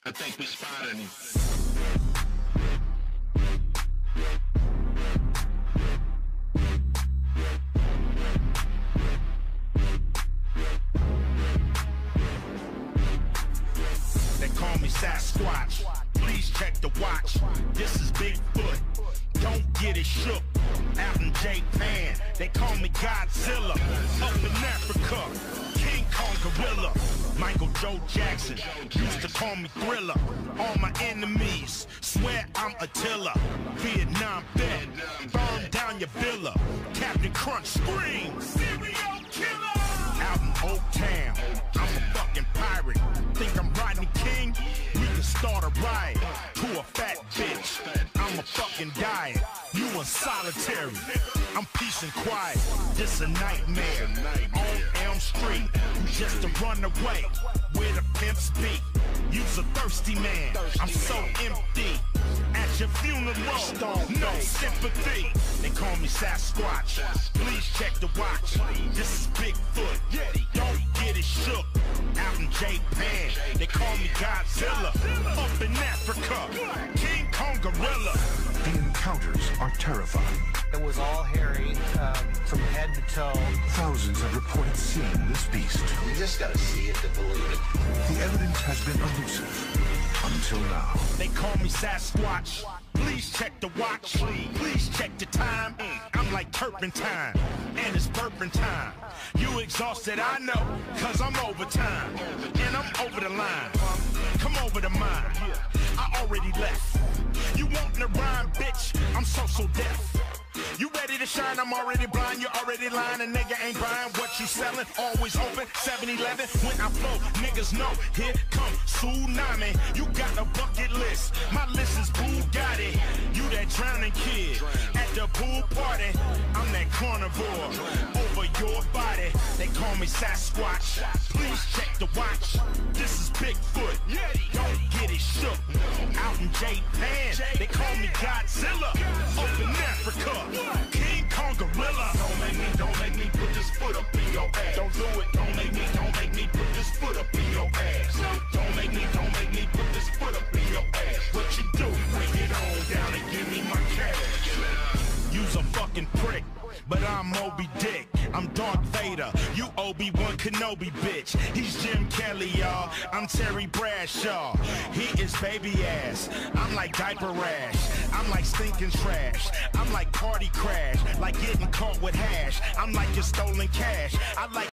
I think we spotted him. They call me Sasquatch. Please check the watch. This is Bigfoot. Don't get it shook. Out in Japan, they call me Godzilla. Up in Africa, King Kong Gorilla. Michael Joe Jackson used to call me Thriller. All my enemies swear I'm Attila. Vietnam vet, burn down your villa. Captain Crunch scream, serial killer. Out in Oak Town, I'm a fucking pirate. Think I'm Rodney King? We can start a riot to a fat bitch. I'm a fucking diet. You in solitary. I'm peace and quiet. This a nightmare. On Elm Street, you just a runaway where the pimps be. You's a thirsty man. I'm so empty. At your funeral, no sympathy. They call me Sasquatch. Please check the watch. This is Bigfoot. Don't get it shook. Out in Japan, they call me Godzilla. Up in Africa, King Kong Gorilla. The encounters are terrifying. It was all hairy, from head to toe. Thousands have reported seeing this beast. You just gotta see it to believe it. The evidence has been elusive until now. They call me Sasquatch. Please check the watch. Please check the time. I'm like turpentine, and it's burping time. You exhausted, I know, cause I'm overtime. And I'm over the line. Come over to mine. I already left. You wantin' to rhyme, bitch? I'm so deaf. You ready to shine? I'm already blind. You already lying. A nigga ain't buying what you selling. Always open. 7-Eleven. When I flow, niggas know. Here come tsunami. You got a bucket list. My list is Bugatti. You that drowning kid at the pool party. I'm that carnivore over your body. They call me Sasquatch. Please check the watch. This is Bigfoot. Don't get it shook. Out in Japan, they call me Godzilla. Up in Africa, King Kong Gorilla. Don't make me put this foot up in your ass. Don't do it. Don't make me put this foot up in your ass. Don't make me put this foot up in your ass. What you do? Bring it on down and give me my cash. You's a fucking prick, but I'm Moby Dick. I'm Darth Vader, you Obi-Wan Kenobi, bitch. He's Jim Kelly, y'all. I'm Terry Bradshaw. He is baby ass. I'm like diaper rash. I'm like stinking trash. I'm like party crash. Like getting caught with hash. I'm like your stolen cash. I like